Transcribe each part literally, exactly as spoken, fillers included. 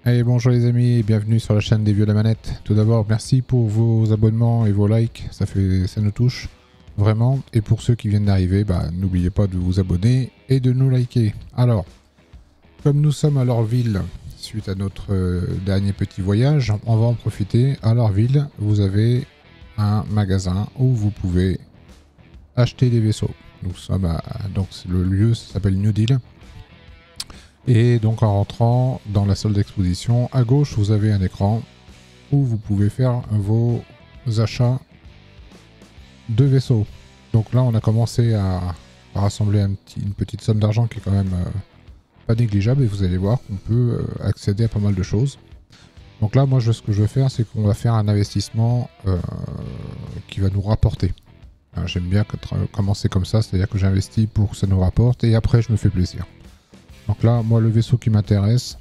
Allez, bonjour les amis et bienvenue sur la chaîne des vieux de la manette. Tout d'abord, merci pour vos abonnements et vos likes, ça, fait, ça nous touche vraiment. Et pour ceux qui viennent d'arriver, bah, n'oubliez pas de vous abonner et de nous liker. Alors, comme nous sommes à Lorville, suite à notre euh, dernier petit voyage, on va en profiter. À Lorville, vous avez un magasin où vous pouvez acheter des vaisseaux. Nous sommes à, donc le lieu s'appelle New Deal. Et donc en rentrant dans la salle d'exposition, à gauche vous avez un écran où vous pouvez faire vos achats de vaisseaux. Donc là on a commencé à, à rassembler un petit, une petite somme d'argent qui est quand même euh, pas négligeable, et vous allez voir qu'on peut euh, accéder à pas mal de choses. Donc là moi je, ce que je vais faire, c'est qu'on va faire un investissement euh, qui va nous rapporter. J'aime bien commencer comme ça, c'est-à-dire que j'investis pour que ça nous rapporte et après je me fais plaisir. Donc là, moi, le vaisseau qui m'intéresse,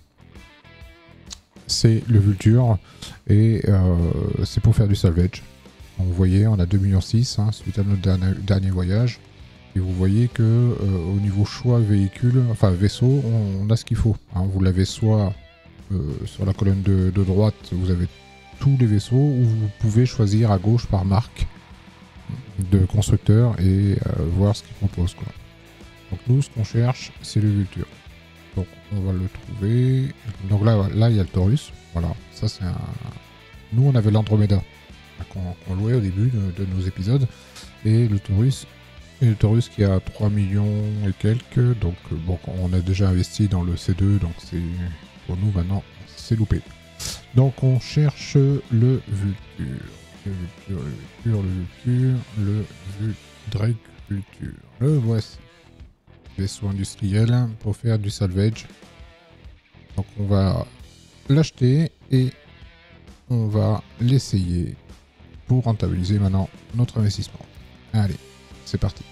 c'est le Vulture, et euh, c'est pour faire du salvage. Donc vous voyez, on a deux virgule six millions hein, suite à notre dernier, dernier voyage. Et vous voyez que euh, au niveau choix véhicule, enfin vaisseau, on, on a ce qu'il faut. Hein. Vous l'avez soit euh, sur la colonne de, de droite, vous avez tous les vaisseaux, ou vous pouvez choisir à gauche par marque de constructeur et euh, voir ce qu'ils proposent, quoi. Donc nous, ce qu'on cherche, c'est le Vulture. Donc on va le trouver. Donc là, là il y a le Taurus. Voilà, ça c'est un. Nous on avait l'Andromeda qu'on qu'on louait au début de, de nos épisodes. Et le Taurus, et le Taurus qui a trois millions et quelques. Donc bon, on a déjà investi dans le C deux, donc c'est pour nous maintenant c'est loupé. Donc on cherche le Vulture. Le Vulture, le Vulture, le Vulture, le Vulture, Drake Vulture. Le voici. Vaisseau industriel pour faire du salvage. Donc on va l'acheter et on va l'essayer pour rentabiliser maintenant notre investissement. Allez, c'est parti.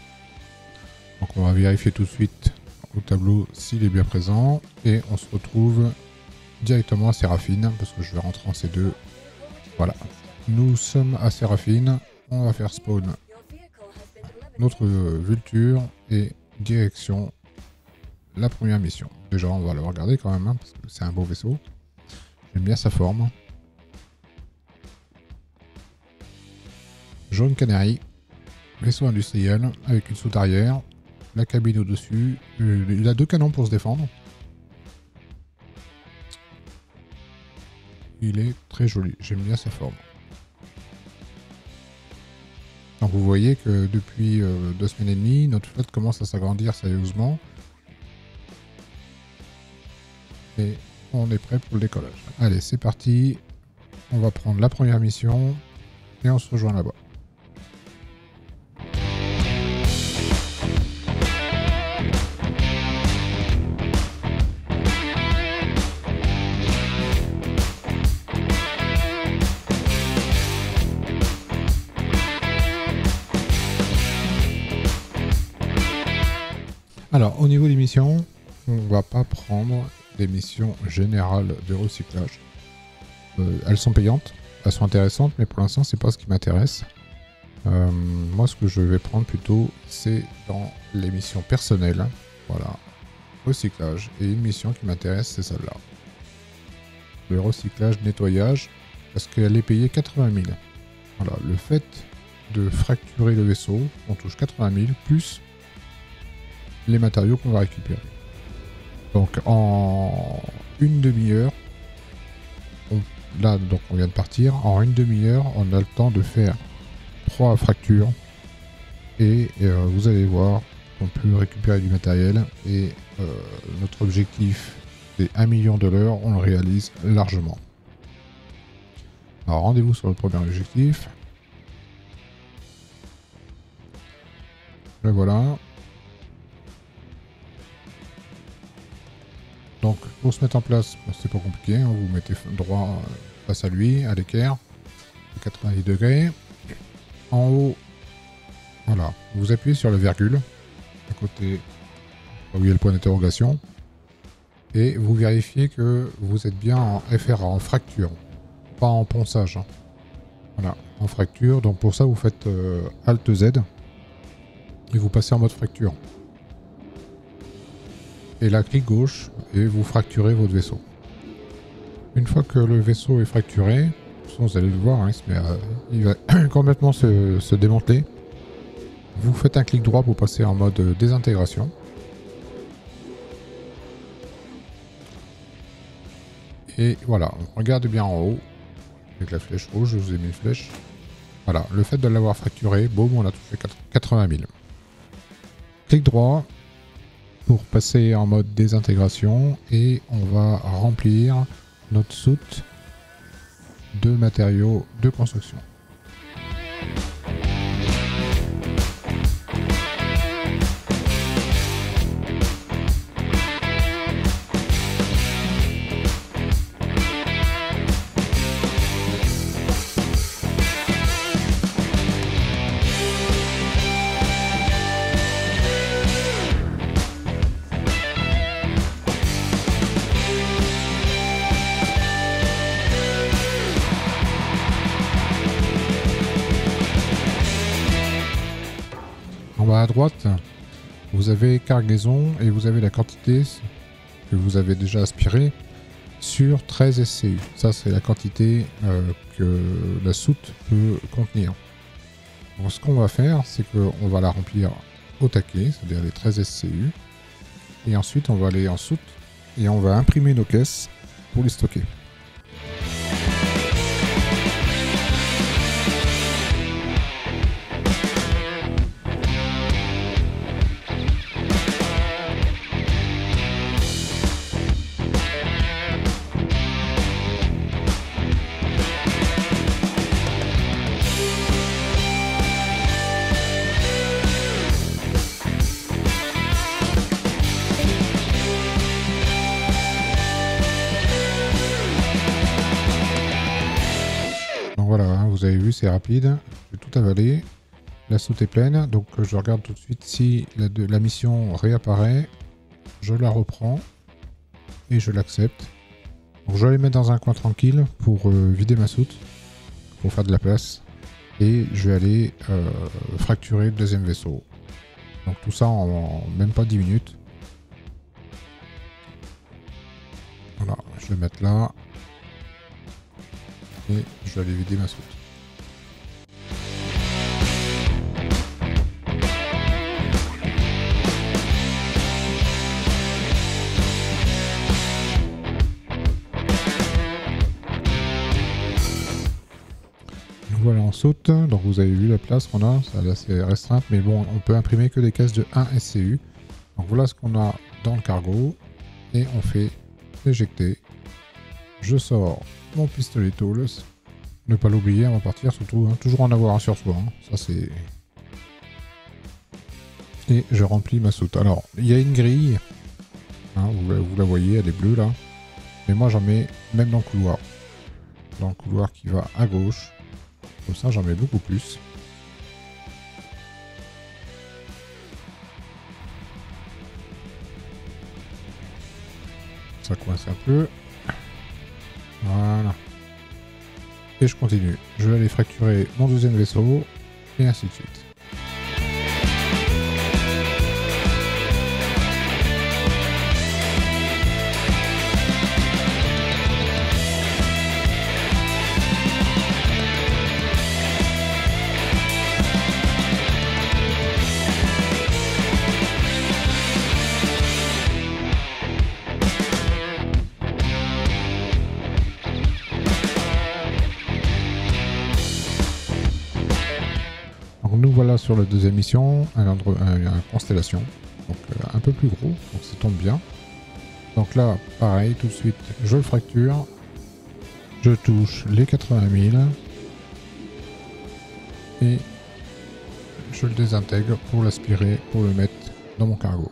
Donc on va vérifier tout de suite au tableau s'il est bien présent et on se retrouve directement à Séraphine parce que je vais rentrer en C deux. Voilà, nous sommes à Séraphine. On va faire spawn notre Vulture et direction la première mission. Déjà on va le regarder quand même hein, parce que c'est un beau vaisseau. J'aime bien sa forme. Jaune canari. Vaisseau industriel avec une soute arrière. La cabine au dessus. Il a deux canons pour se défendre. Il est très joli. J'aime bien sa forme. Donc vous voyez que depuis euh, deux semaines et demie, notre flotte commence à s'agrandir sérieusement. Et on est prêt pour le décollage. Allez, c'est parti. On va prendre la première mission et on se rejoint là-bas. Alors, au niveau des missions, on va pas prendre des missions générales de recyclage. Euh, elles sont payantes, elles sont intéressantes, mais pour l'instant, c'est pas ce qui m'intéresse. Euh, moi, ce que je vais prendre plutôt, c'est dans les missions personnelles. Voilà, recyclage. Et une mission qui m'intéresse, c'est celle-là. Le recyclage, nettoyage, parce qu'elle est payée quatre-vingt mille. Voilà, le fait de fracturer le vaisseau, on touche quatre-vingt mille, plus les matériaux qu'on va récupérer. Donc en une demi-heure, là donc on vient de partir, en une demi-heure on a le temps de faire trois fractures et euh, vous allez voir qu'on peut récupérer du matériel et euh, notre objectif c'est un million de l'heure, on le réalise largement. Alors rendez-vous sur le premier objectif. Le voilà. Donc pour se mettre en place, c'est pas compliqué, hein, vous mettez droit face à lui, à l'équerre, quatre-vingt-dix degrés. En haut, voilà, vous appuyez sur la virgule, à côté, où il y a le point d'interrogation, et vous vérifiez que vous êtes bien en F R A, en fracture, pas en ponçage. Hein. Voilà, en fracture, donc pour ça vous faites euh, Alt Z, et vous passez en mode fracture. Et là, clic gauche, et vous fracturez votre vaisseau. Une fois que le vaisseau est fracturé, vous allez le voir, hein, il, se met à- il va complètement se, se démanteler. Vous faites un clic droit pour passer en mode désintégration. Et voilà, on regarde bien en haut, avec la flèche rouge, je vous ai mis une flèche. Voilà, le fait de l'avoir fracturé, boum, on a touché quatre-vingt mille. Clic droit pour passer en mode désintégration et on va remplir notre soute de matériaux de construction. En bas à droite, vous avez cargaison et vous avez la quantité que vous avez déjà aspirée sur treize S C U. Ça, c'est la quantité euh, que la soute peut contenir. Donc, ce qu'on va faire, c'est qu'on va la remplir au taquet, c'est-à-dire les treize S C U. Et ensuite, on va aller en soute et on va imprimer nos caisses pour les stocker. Donc voilà, hein, vous avez vu, c'est rapide. J'ai tout avalé. La soute est pleine, donc euh, je regarde tout de suite si la, de, la mission réapparaît. Je la reprends et je l'accepte. Donc je vais les mettre dans un coin tranquille pour euh, vider ma soute, pour faire de la place. Et je vais aller euh, fracturer le deuxième vaisseau. Donc tout ça en, en même pas dix minutes. Voilà, je vais mettre là. Et je vais aller vider ma soute. Nous voilà en soute, donc vous avez vu la place qu'on a, ça là c'est restreinte, mais bon, on peut imprimer que des caisses de un S C U. Donc voilà ce qu'on a dans le cargo, et on fait éjecter. Je sors mon pistoletto, le... ne pas l'oublier avant de partir, surtout, hein, toujours en avoir un sur soi, hein. Ça c'est... Et je remplis ma soute. Alors, il y a une grille, hein, vous, la, vous la voyez, elle est bleue là, mais moi j'en mets même dans le couloir. Dans le couloir qui va à gauche, comme ça j'en mets beaucoup plus. Ça coince un peu. Voilà. Et je continue. Je vais aller fracturer mon deuxième vaisseau, et ainsi de suite. Nous voilà sur la deuxième mission, un, endroit, un, un constellation, donc euh, un peu plus gros, donc ça tombe bien. Donc là, pareil, tout de suite, je le fracture, je touche les quatre-vingt mille et je le désintègre pour l'aspirer, pour le mettre dans mon cargo.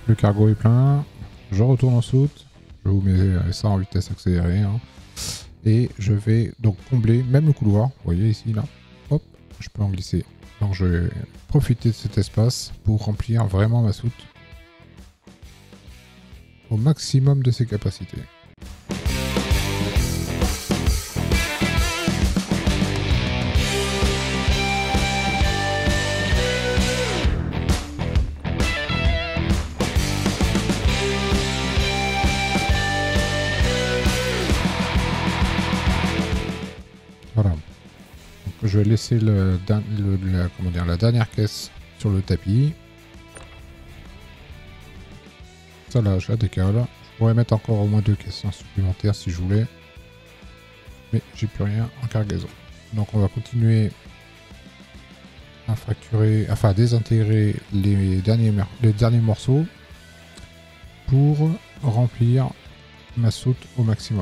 le cargo est plein. Je retourne en soute. Je vous mets ça en vitesse accélérée. Hein. Et je vais donc combler même le couloir. Vous voyez ici, là. Hop, je peux en glisser. Donc je vais profiter de cet espace pour remplir vraiment ma soute au maximum de ses capacités. Voilà. Donc, je vais laisser le, le, la, comment dire, la dernière caisse sur le tapis. Ça là, je la décale. Je pourrais mettre encore au moins deux caisses supplémentaires si je voulais. Mais j'ai plus rien en cargaison. Donc on va continuer à fracturer, enfin à désintégrer les derniers, les derniers morceaux pour remplir ma soute au maximum.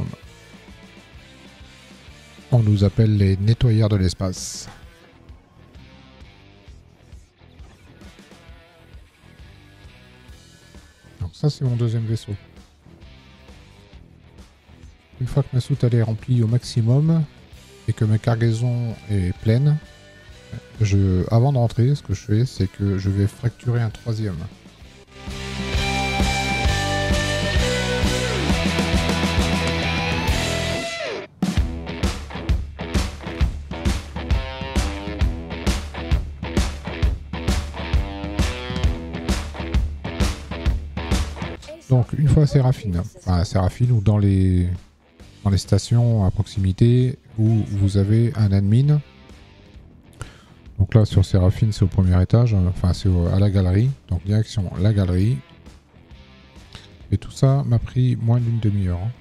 On nous appelle les nettoyeurs de l'espace. Donc ça c'est mon deuxième vaisseau. Une fois que ma soute elle est remplie au maximum et que ma cargaison est pleine, je, avant de rentrer, ce que je fais c'est que je vais fracturer un troisième. Donc une fois à Séraphine, enfin à Séraphine ou dans les, dans les stations à proximité où vous avez un admin. Donc là sur Séraphine c'est au premier étage, enfin c'est à la galerie, donc direction la galerie. Et tout ça m'a pris moins d'une demi-heure. Hein.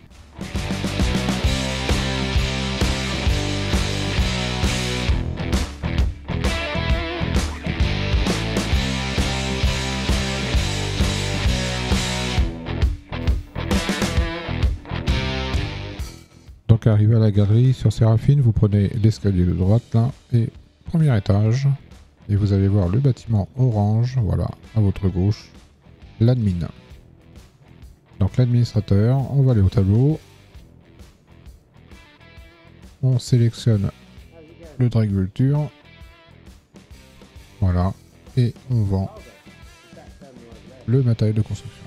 Donc arrivé à la galerie sur Séraphine, vous prenez l'escalier de droite là et premier étage et vous allez voir le bâtiment orange, voilà, à votre gauche, l'admin. Donc l'administrateur, on va aller au tableau, on sélectionne le drag vulture, voilà, et on vend le matériel de construction.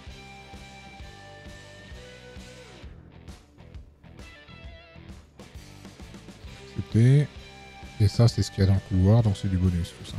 Et ça c'est ce qu'il y a dans le couloir, donc c'est du bonus tout ça.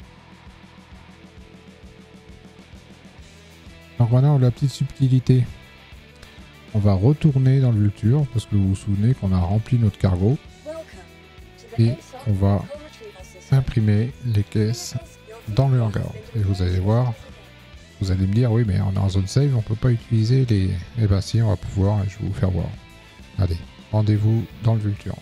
Donc maintenant on a la petite subtilité. On va retourner dans le vulture parce que vous vous souvenez qu'on a rempli notre cargo et on va imprimer les caisses dans le hangar. Et vous allez voir, vous allez me dire oui mais on est en zone save, on peut pas utiliser les... Eh ben si, on va pouvoir et je vais vous faire voir. Allez, rendez-vous dans le vulture.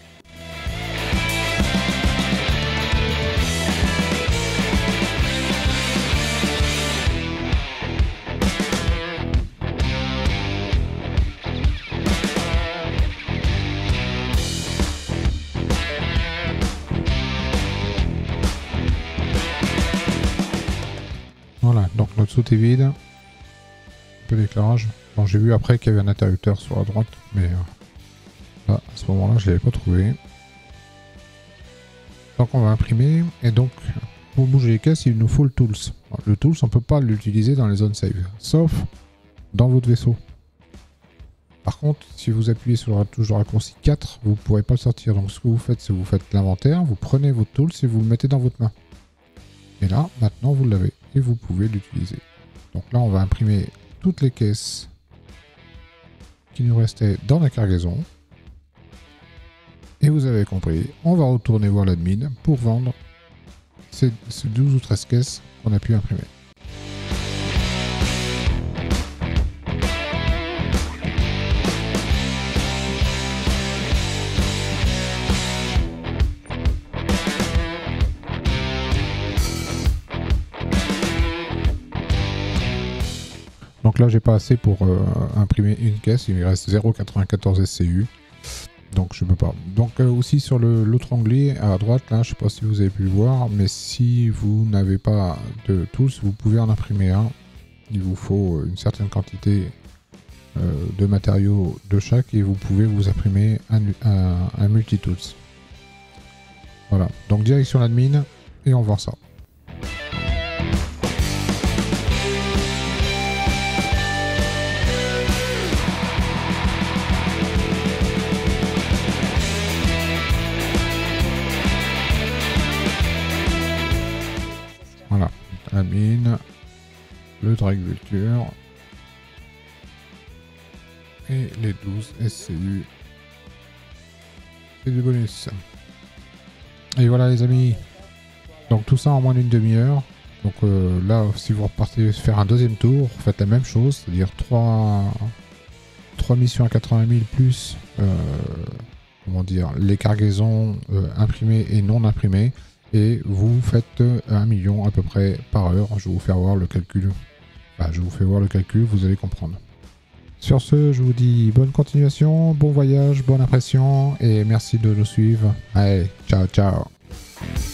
Voilà, donc notre soute est vide. Un peu d'éclairage. Bon, j'ai vu après qu'il y avait un interrupteur sur la droite, mais euh, là, à ce moment-là, je ne l'avais pas trouvé. Donc on va imprimer, et donc pour bouger les caisses, il nous faut le tools. Le tools, on ne peut pas l'utiliser dans les zones save, sauf dans votre vaisseau. Par contre, si vous appuyez sur la touche de raccourci quatre, vous ne pourrez pas le sortir. Donc ce que vous faites, c'est que vous faites l'inventaire, vous prenez votre tools et vous le mettez dans votre main. Et là, maintenant, vous l'avez. Et vous pouvez l'utiliser. Donc là, on va imprimer toutes les caisses qui nous restaient dans la cargaison. Et vous avez compris, on va retourner voir l'admin pour vendre ces, ces douze ou treize caisses qu'on a pu imprimer. Donc là j'ai pas assez pour euh, imprimer une caisse, il me reste zéro virgule quatre-vingt-quatorze S C U, donc je peux pas. Donc euh, aussi sur l'autre onglet à droite, là je sais pas si vous avez pu le voir, mais si vous n'avez pas de tools, vous pouvez en imprimer un Il vous faut une certaine quantité euh, de matériaux de chaque et vous pouvez vous imprimer un, un, un multitools. Voilà, donc direction l'admin et on vend ça. Voilà, admin, le Drake Vulture et les douze S C U et du bonus. Et voilà les amis, donc tout ça en moins d'une demi-heure. Donc euh, là, si vous repartez faire un deuxième tour, faites la même chose, c'est-à-dire trois missions à quatre-vingt mille plus euh, comment dire, les cargaisons euh, imprimées et non imprimées. Et vous faites un million à peu près par heure. Je vais vous faire voir le calcul. Bah, je vous fais voir le calcul, vous allez comprendre. Sur ce, je vous dis bonne continuation, bon voyage, bonne impression et merci de nous suivre. Allez, ciao ciao.